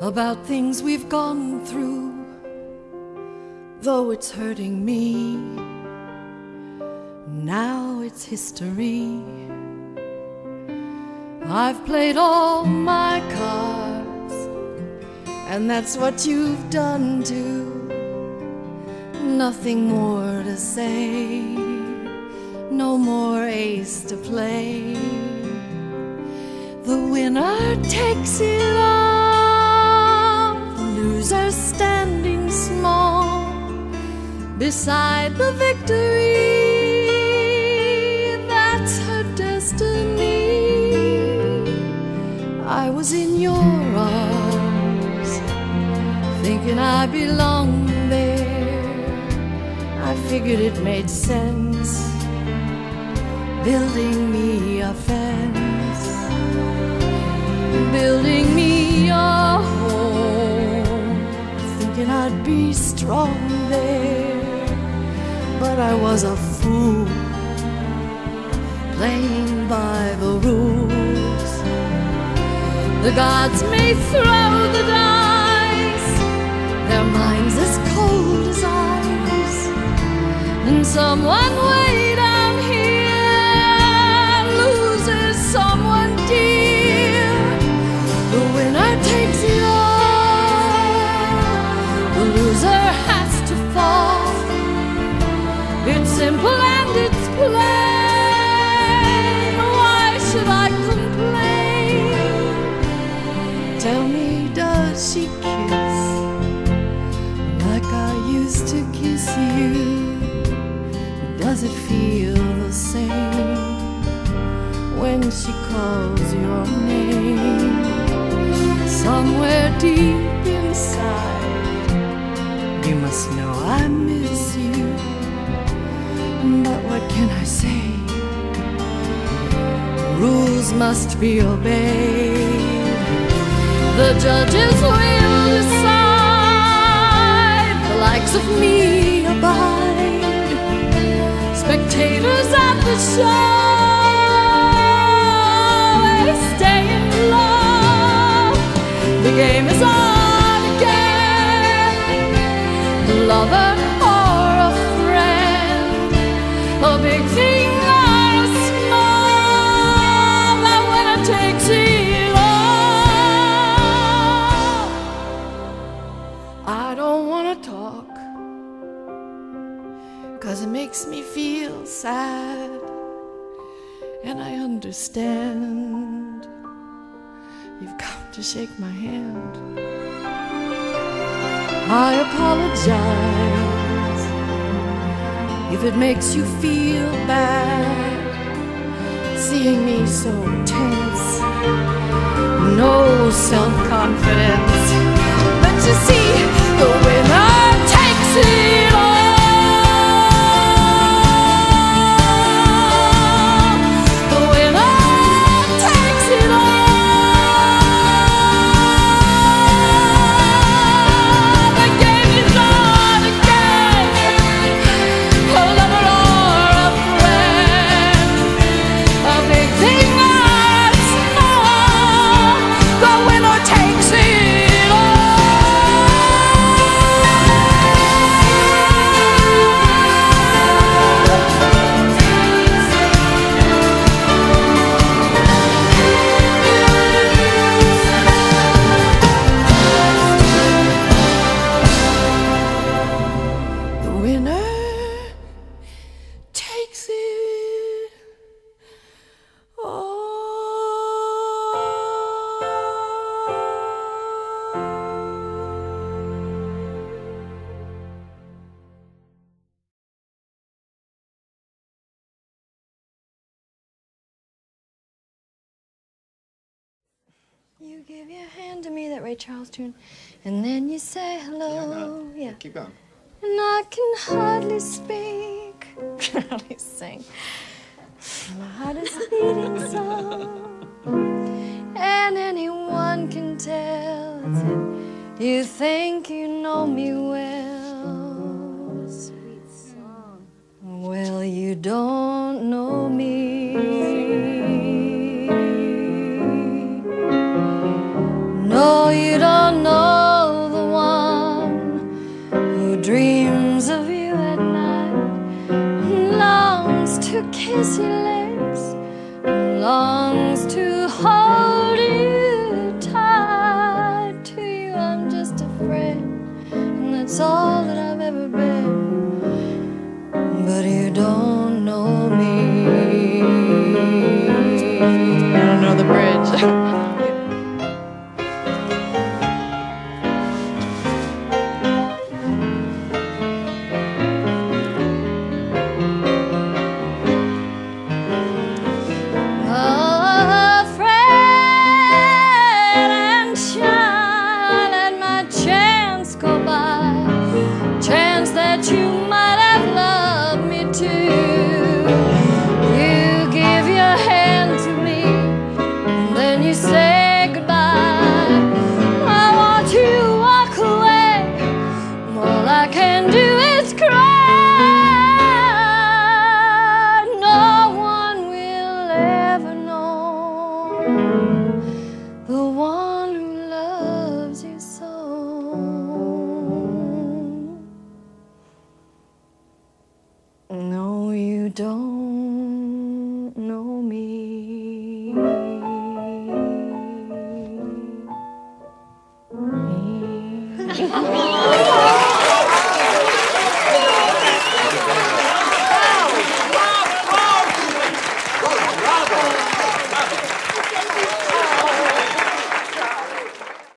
about things we've gone through, though it's hurting me. Now it's history. I've played all my cards, and that's what you've done too. Nothing more to say, no more ace to play. The winner takes it all, the loser standing small beside the victory. That's her destiny. I was in your arms, thinking I belonged there. I figured it made sense, building me a fence, building me a home, thinking I'd be strong there. But I was a fool, playing by the rules. The gods may throw the dice, their minds as cold as ice, and someone way down here loses someone dear. The winner takes it all, the loser has to fall. It's simple and it's plain. Why should I complain? Tell me, does she kiss like I used to kiss you? Does it feel the same when she calls your name? Somewhere deep inside, you must know I miss you. But what can I say? Rules must be obeyed. The judges will decide. The likes of me abide. Spectators at the show stay in love. The game is on again. Lover or a friend, a big thing or a small, that winner takes it all. I don't want to talk, 'cause it makes me feel sad, and I understand. You've come to shake my hand. I apologize if it makes you feel bad, seeing me so tense, no self-confidence. But you see, the winner takes it all. You give your hand to me, that Ray Charles tune, and then you say hello. Yeah. Keep going. And I can hardly speak, can hardly sing. My heart is beating so, and anyone can tell that you think you know me well. Sweet song. Well, you don't know me. No, you don't know dreams of you at night, longs to kiss your legs, longs to hold you tight. To you I'm just a friend, and that's all that I've ever been. But you don't know me. I don't know the bridge. No, you don't know me.